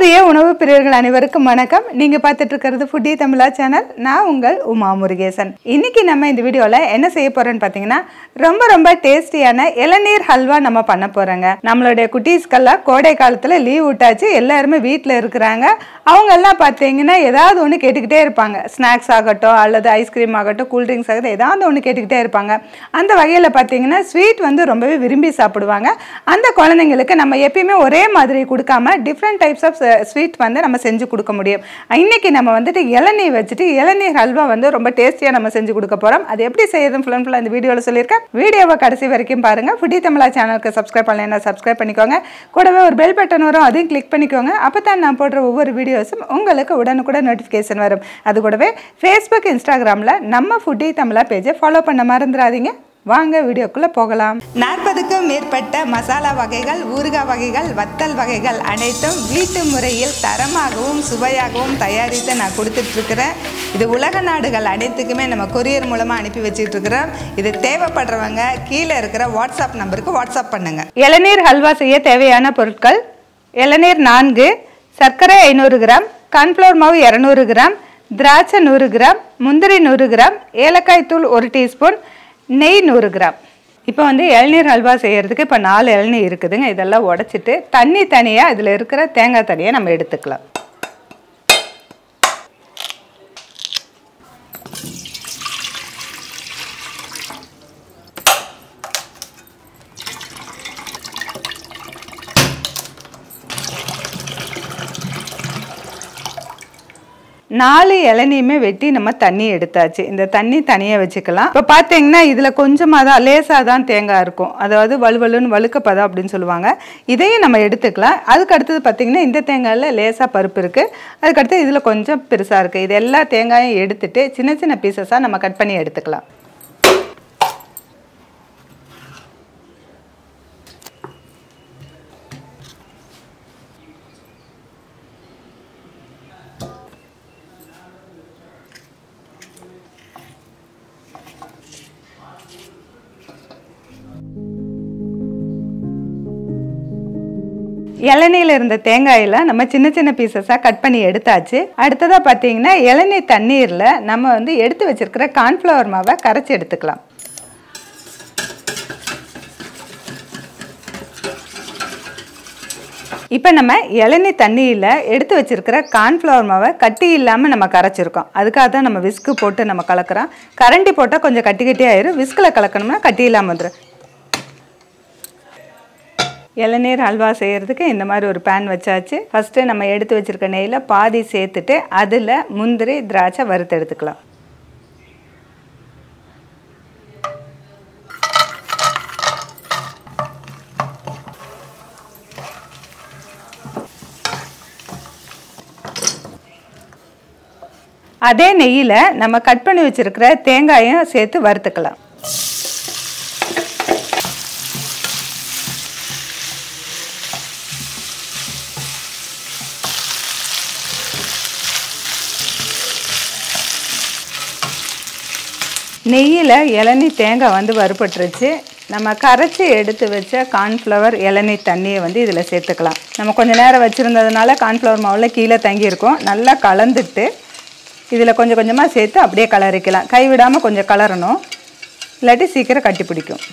பிரிய உணவு பிரியர்கள் அனைவருக்கும் வணக்கம். நீங்க பார்த்துட்டு இருக்கிறது FoodieTamizha சேனல். நான் உங்கள் உமா முருகேசன். இன்னைக்கு நம்ம இந்த வீடியோல என்ன செய்ய போறோம்னு பாத்தீங்கன்னா ரொம்ப டேஸ்டியான இளநீர் ஹல்வா நம்ம பண்ண போறோங்க. நம்மளுடைய குட்டீஸ்க்கெல்லாம் கோடை காலத்துல லீவ் விட்டாச்சு, எல்லாரும் வீட்ல இருக்கிறாங்க. அவங்க எல்லாம் பாத்தீங்கன்னா ஏதாவது ஒன்று கேட்டுக்கிட்டே இருப்பாங்க. ஸ்நாக்ஸ் ஆகட்டும் அல்லது ஐஸ்கிரீம் ஆகட்டும் கூல் ட்ரிங்க்ஸ் ஆகட்டும் ஏதாவது ஒன்று கேட்டுக்கிட்டே இருப்பாங்க. அந்த வகையில் பார்த்தீங்கன்னா ஸ்வீட் வந்து ரொம்பவே விரும்பி சாப்பிடுவாங்க. அந்த குழந்தைங்களுக்கு நம்ம எப்பயுமே ஒரே மாதிரி கொடுக்காம டிஃப்ரெண்ட் டைப்ஸ் ஆஃப் ஸ்வீட் வந்து நம்ம செஞ்சு கொடுக்க முடியும். இன்னைக்கு நம்ம வந்துட்டு இளநீர் வச்சுட்டு இளநீர் ஹல்வா வந்து ரொம்ப டேஸ்டியாக நம்ம செஞ்சு கொடுக்க போகிறோம். அது எப்படி செய்யறதுன்னு ஃபுல்லாக இந்த வீடியோவில் சொல்லியிருக்கேன். வீடியோவை கடைசி வரைக்கும் பாருங்கள். FoodieTamizha சேனலுக்கு சப்ஸ்கிரைப் பண்ணலைன்னா சப்ஸ்கிரைப் பண்ணிக்கோங்க. கூடவே ஒரு பெல் பட்டன் வரும், அதையும் கிளிக் பண்ணிக்கோங்க. அப்போ தான் நான் போடுற ஒவ்வொரு வீடியோஸும் உங்களுக்கு உடனுக்குடன் நோட்டிஃபிகேஷன் வரும். அது கூடவே ஃபேஸ்புக் இன்ஸ்டாகிராமில் நம்ம FoodieTamizha பேஜை ஃபாலோ பண்ண மறந்துடாதீங்க. வாங்க வீடியோக்குள்ளே போகலாம். 40க்கும் மேற்பட்ட மசாலா வகைகள், ஊறுகாய் வகைகள், வத்தல் வகைகள் அனைத்தும் வீட்டு முறையில் தரமாகவும் சுவையாகவும் தயாரித்து நான் கொடுத்துட்ருக்கிறேன். இது உலக நாடுகள் அனைத்துக்குமே நம்ம கொரியர் மூலமாக அனுப்பி வச்சுட்ருக்கிறோம். இது தேவைப்படுறவங்க கீழே இருக்கிற வாட்ஸ்அப் நம்பருக்கு வாட்ஸ்அப் பண்ணுங்கள். இளநீர் ஹல்வா செய்ய தேவையான பொருட்கள்: இளநீர் 4, சர்க்கரை 500 கிராம், கார்ன்ஃப்ளவர் மாவு 200 கிராம், திராட்சை 100 கிராம், முந்திரி 100 கிராம், ஏலக்காய் தூள் 1 டீஸ்பூன், நெய் 100 கிராம். இப்போ வந்து இளநீர் ஹல்வா செய்கிறதுக்கு இப்போ 4 இளநீர் இருக்குதுங்க. இதெல்லாம் உடச்சிட்டு தண்ணி தனியாக இதில் இருக்கிற தேங்காய் தனியாக நம்ம எடுத்துக்கலாம். நாலு இளநியுமே வெட்டி நம்ம தண்ணி எடுத்தாச்சு. இந்த தண்ணி தனியாக வச்சுக்கலாம். இப்போ பார்த்தீங்கன்னா இதில் கொஞ்சமாக தான் லேசாக தான் தேங்காய் இருக்கும், அதாவது வலுவலுன்னு வழுக்கப்பதம் அப்படின்னு சொல்லுவாங்க. இதையும் நம்ம எடுத்துக்கலாம். அதுக்கு அடுத்தது பார்த்தீங்கன்னா இந்த தேங்காயில் லேசாக பருப்பு இருக்குது. அதுக்கடுத்து இதில் கொஞ்சம் பெருசாக இருக்குது. இது எல்லா தேங்காயும் எடுத்துட்டு சின்ன சின்ன பீசஸாக நம்ம கட் பண்ணி எடுத்துக்கலாம். இளநீரில் இருந்த தேங்காயில் நம்ம சின்ன சின்ன பீசஸாக கட் பண்ணி எடுத்தாச்சு. அடுத்ததாக பார்த்தீங்கன்னா இளநீர் தண்ணீரில் நம்ம வந்து எடுத்து வச்சிருக்கிற கார்ன்ஃப்ளவர் மாவை கரைச்சி எடுத்துக்கலாம். இப்போ நம்ம இளநீர் தண்ணியில் எடுத்து வச்சிருக்கிற கார்ன்ஃப்ளவர் மாவை கட்டி இல்லாமல் நம்ம கரைச்சிருக்கோம். அதுக்காக தான் நம்ம விஸ்கு போட்டு நம்ம கலக்கிறோம். கரண்டி போட்டால் கொஞ்சம் கட்டி ஆயிரும். விஸ்கில் கலக்கணும்னா கட்டி இல்லாமல் வந்துடும். இளநீர் ஹல்வா செய்கிறதுக்கு இந்த மாதிரி ஒரு பேன் வச்சாச்சு. ஃபஸ்ட்டு நம்ம எடுத்து வச்சுருக்க நெய்யில் பாதி சேர்த்துட்டு அதில் முந்திரி திராட்சை வறுத்து எடுத்துக்கலாம். அதே நெய்யில் நம்ம கட் பண்ணி வச்சுருக்கிற தேங்காயும் சேர்த்து வறுத்துக்கலாம். நெய்யில் இளநீர் தேங்காய் வந்து வறுபட்டுருச்சு. நம்ம கரைச்சி எடுத்து வச்ச கார்ன்ஃப்ளவர் இளநீர் தண்ணியை வந்து இதில் சேர்த்துக்கலாம். நம்ம கொஞ்சம் நேரம் வச்சுருந்ததுனால கார்ன்ஃப்ளவர் மாவில் கீழே தங்கியிருக்கும். நல்லா கலந்துட்டு இதில் கொஞ்சம் கொஞ்சமாக சேர்த்து அப்படியே கலரிக்கலாம். கைவிடாமல் கொஞ்சம் கலரணும், இல்லாட்டி சீக்கிரம் கட்டி பிடிக்கும்.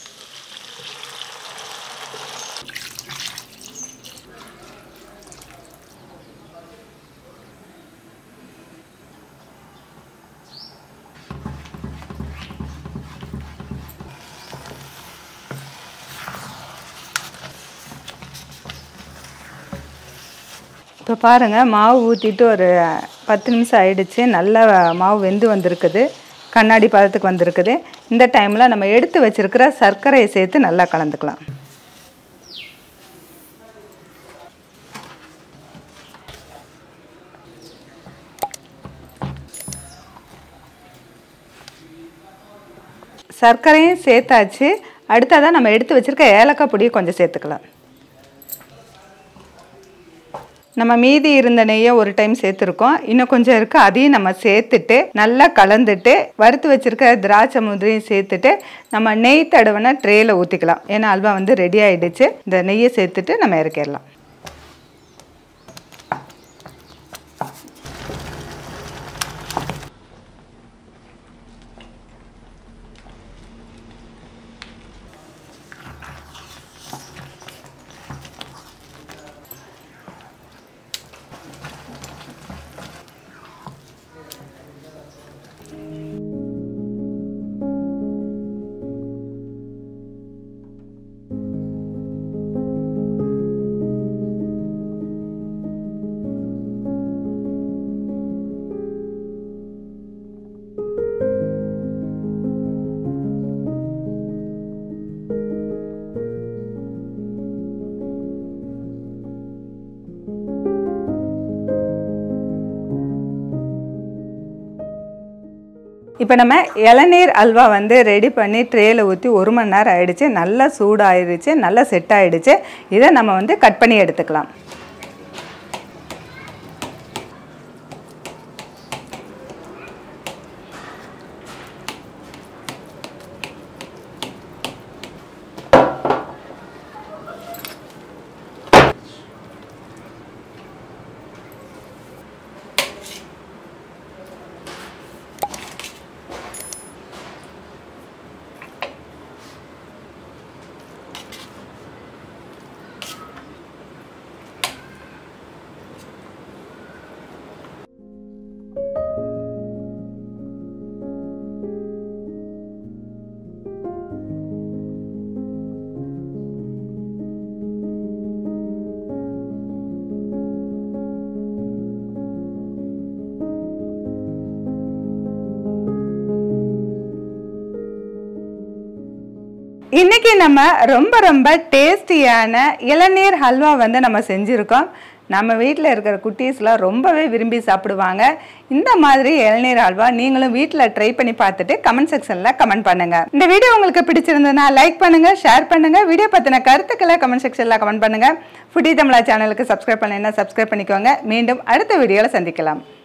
இப்போ பாருங்கள், மாவு ஊற்றிட்டு ஒரு 10 நிமிஷம் ஆயிடுச்சு. நல்லா மாவு வெந்து வந்திருக்குது, கண்ணாடி பதத்துக்கு வந்திருக்குது. இந்த டைமில் நம்ம எடுத்து வச்சுருக்கிற சர்க்கரையை சேர்த்து நல்லா கலந்துக்கலாம். சர்க்கரையும் சேர்த்தாச்சு. அடுத்ததான் நம்ம எடுத்து வச்சுருக்க ஏலக்காய் பொடியை கொஞ்சம் சேர்த்துக்கலாம். நம்ம மீதி இருந்த நெய்யை ஒரு டைம் சேர்த்துருக்கோம், இன்னும் கொஞ்சம் இருக்குது. அதையும் நம்ம சேர்த்துட்டு நல்லா கலந்துட்டு வறுத்து வச்சுருக்க திராட்சை முந்திரியும் சேர்த்துட்டு நம்ம நெய் தடவைனா ட்ரேயில் ஊற்றிக்கலாம். ஏன்னா அல்வா வந்து ரெடி ஆகிடுச்சு. இந்த நெய்யை சேர்த்துட்டு நம்ம இறக்கிடலாம். இப்போ நம்ம இளநீர் அல்வா வந்து ரெடி பண்ணி ட்ரேயில் ஊற்றி 1 மணி நேரம் ஆயிடுச்சு. நல்லா சூடாயிருச்சு, நல்லா செட் ஆயிடுச்சு. இதை நம்ம வந்து கட் பண்ணி எடுத்துக்கலாம். இன்னைக்கு நம்ம ரொம்ப டேஸ்டியான இளநீர் ஹல்வா வந்து நம்ம செஞ்சிருக்கோம். நம்ம வீட்டில் இருக்கிற குட்டீஸ்லாம் ரொம்பவே விரும்பி சாப்பிடுவாங்க. இந்த மாதிரி இளநீர் ஹல்வா நீங்களும் வீட்டில் ட்ரை பண்ணி பார்த்துட்டு கமெண்ட் செக்ஷனில் கமெண்ட் பண்ணுங்க. இந்த வீடியோ உங்களுக்கு பிடிச்சிருந்ததுன்னா லைக் பண்ணுங்க, ஷேர் பண்ணுங்க. வீடியோ பற்றின கருத்துக்களை கமெண்ட் செக்ஷனில் கமெண்ட் பண்ணுங்க. ஃபுடி தமிழா சேனலுக்கு சப்ஸ்கிரைப் பண்ணலைன்னா சப்ஸ்கிரைப் பண்ணிக்கோங்க. மீண்டும் அடுத்த வீடியோவில் சந்திக்கலாம்.